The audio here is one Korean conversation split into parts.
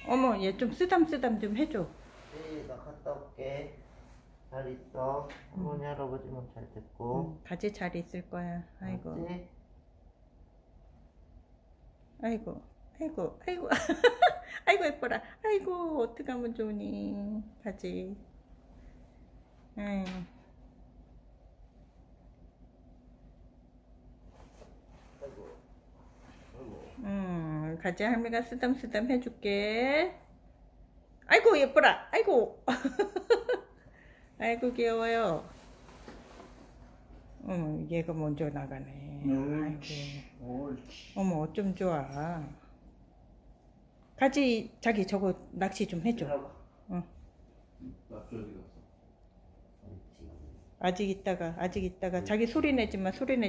어머, 얘 좀 쓰담쓰담 좀 해줘. 네, 나 갔다 올게. 잘 있어. 어머니 할아버지만 잘 됐고. 가지 잘 있을 거야. 아이고. 알았지? 아이고. 아이고. 아이고. 아이고 예뻐라. 아이고 어떡하면 좋니. 가지. 아유. 가지 할미가 쓰담쓰담 해줄게. 아이고 예뻐라. 아이고. 아이고 귀여워요. 얘가 먼저 나가네. 아이고. 어머 어쩜 좋아. 가지 자기 저거 낚시 좀 해줘. 응. 아직 있다가 자기 소리 내지마.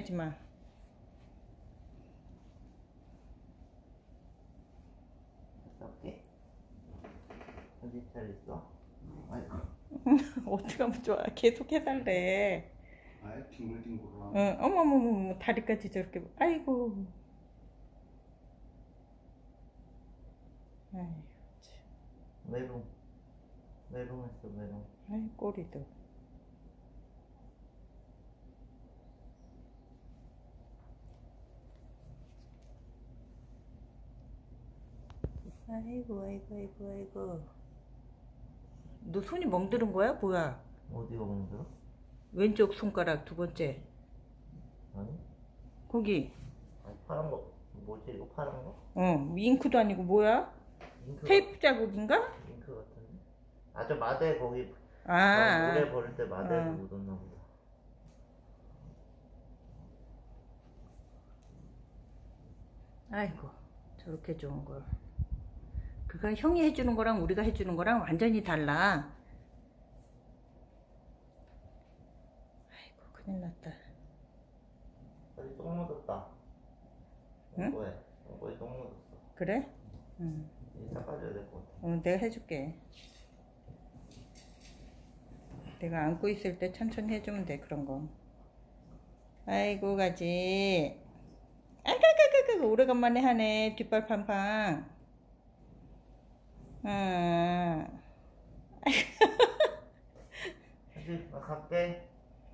어때? 어디 잘 있어? 아이고. 어떡하면 좋아. 계속 해달래. 아예 뒹굴뒹굴. 응. 어머머머 다리까지 저렇게. 아이고. 아이고 참. 메롱했어 메롱. 아이 꼬리도. 아이고. 너 손이 멍드는 거야? 뭐야? 어디가 멍들어? 왼쪽 손가락 두 번째. 아니? 거기. 아니 파란 거 뭐지 이거 파란 거? 잉크도 아니고 뭐야? 잉크 테이프 자국인가? 잉크 같은데? 아 저 마대 거기 아. 물에 버릴 때 마대에서 묻었나 보다. 아이고 저렇게 좋은 걸. 그거 형이 해주는 거랑 우리가 해주는 거랑 완전히 달라. 아이고 큰일 났다. 여기 똥 묻었다. 응? 거기 똥 묻었어. 그래? 응. 이제 닦아줘야 될 것 같아. 내가 해줄게. 내가 안고 있을 때 천천히 해주면 돼 그런 거. 아이고 가지. 아이고 오래간만에 하네 뒷발 팡팡. 다시 나 갈게.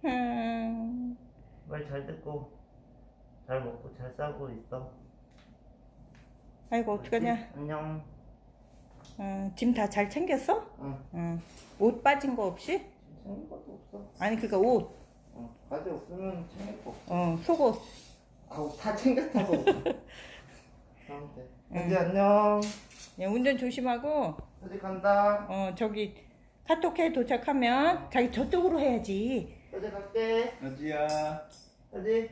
말 잘 듣고 잘 먹고 잘 싸고 있어. 아이고 어떡하냐. 안녕. 짐 다 잘 챙겼어? 응. 옷 빠진 거 없이? 챙길 것도 없어. 아니 그니까 옷. 바지 없으면 챙길 거 없어. 속옷. 아우 다 챙겼다고. 그럼 돼. 다시 안녕. 야, 운전 조심하고. 다시 간다. 저기 카톡해 도착하면 자기 저쪽으로 해야지. 다시 갈게. 가지야. 다시.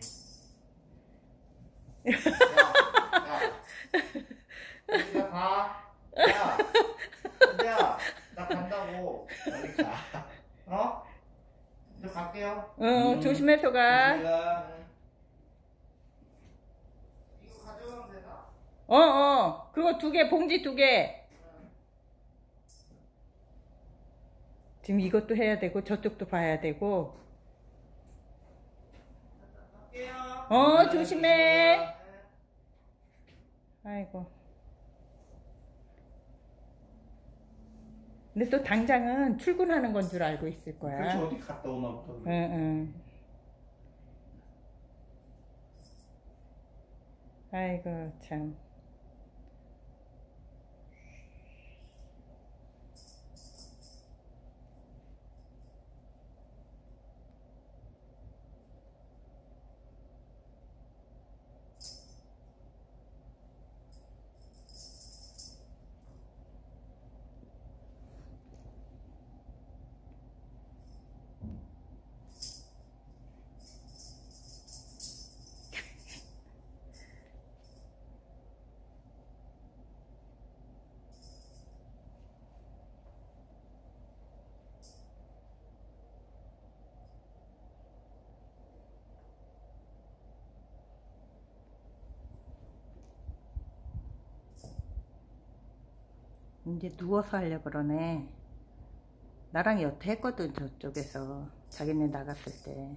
야, 가. 야, 야, 나 간다고. 빨리 가. 이제 갈게요. 조심해서 가. 이거 가져가면 되나? 그거 2개, 봉지 2개. 지금 이것도 해야 되고 저쪽도 봐야 되고. 갈게요. 조심해. 아이고. 근데 또 당장은 출근하는 건 줄 알고 있을 거야. 그렇지 어디 갔다 오나 보다. 응. 아이고 참. 이제 누워서 하려고 그러네. 나랑 여태 했거든 저쪽에서. 자기네 나갔을 때.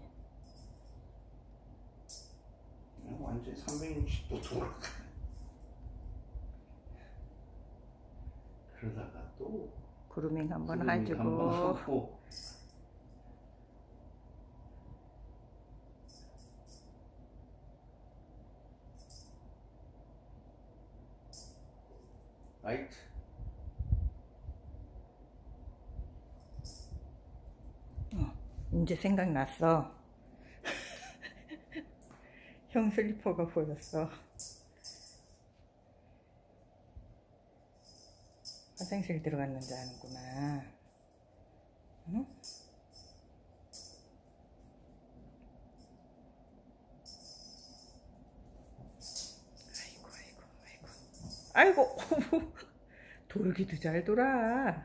완전히 360도 돌아가. 그러다가 또 그루밍 한번 그루밍 해주고. 한번 하고. 라이트. 이제 생각났어. 형 슬리퍼가 보였어. 화장실 들어갔는지 아는구나. 응? 아이고 돌기도 잘 돌아.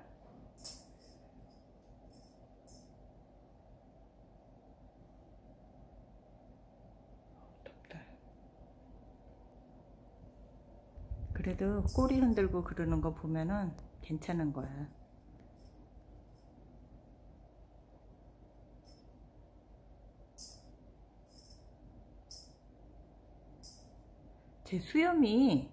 덥다. 그래도 꼬리 흔들고 그러는 거 보면은 괜찮은 거야. 제 수염이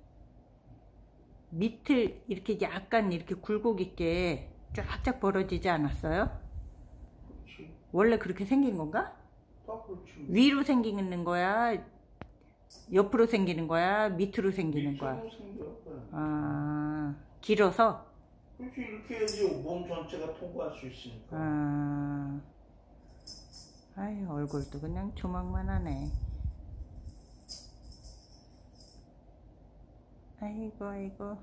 밑을 이렇게 약간 이렇게 굴곡 있게 쫙쫙 벌어지지 않았어요? 그렇지. 원래 그렇게 생긴 건가? 딱 그렇지. 위로 생기는 거야? 옆으로 생기는 거야? 밑으로 생기는 거야? 밑으로 생겨. 아, 길어서? 그렇지. 이렇게 해야지 몸 전체가 통과할 수 있으니까. 아, 아이 얼굴도 그냥 조망만 하네. 아이고 아이고.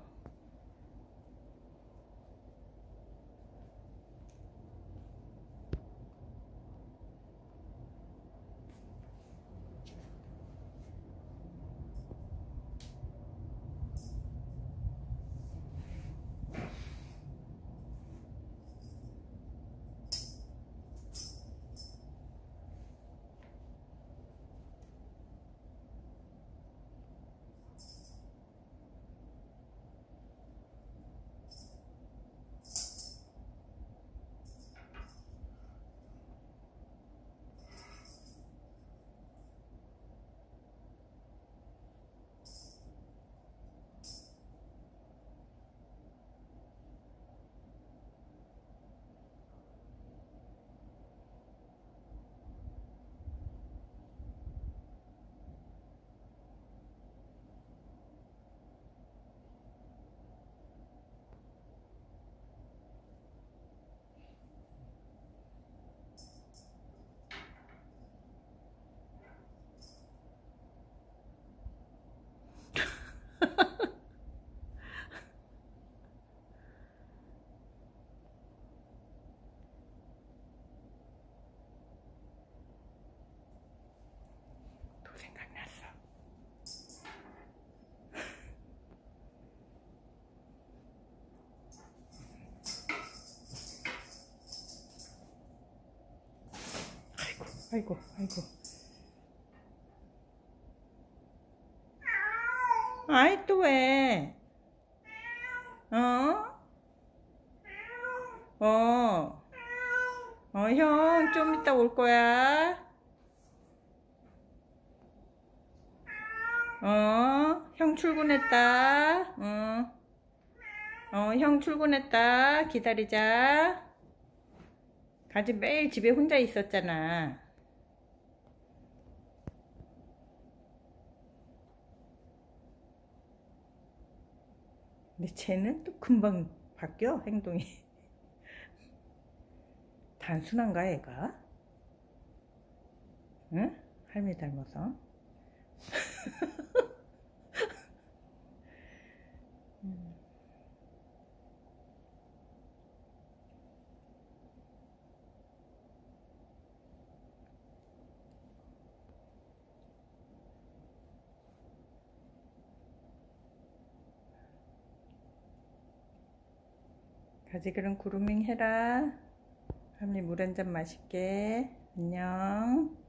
또 생각났어. 아이고 아이고 아이고. 아이 또 왜? 어? 어. 형 좀 이따 올 거야. 형 출근했다. 형 출근했다. 기다리자. 가지 매일 집에 혼자 있었잖아. 근데 쟤는 또 금방 바뀌어, 행동이. 단순한가, 애가? 응? 할미 닮아서. 가지 그럼 그루밍 해라. 할미 물 한 잔 마실게. 안녕.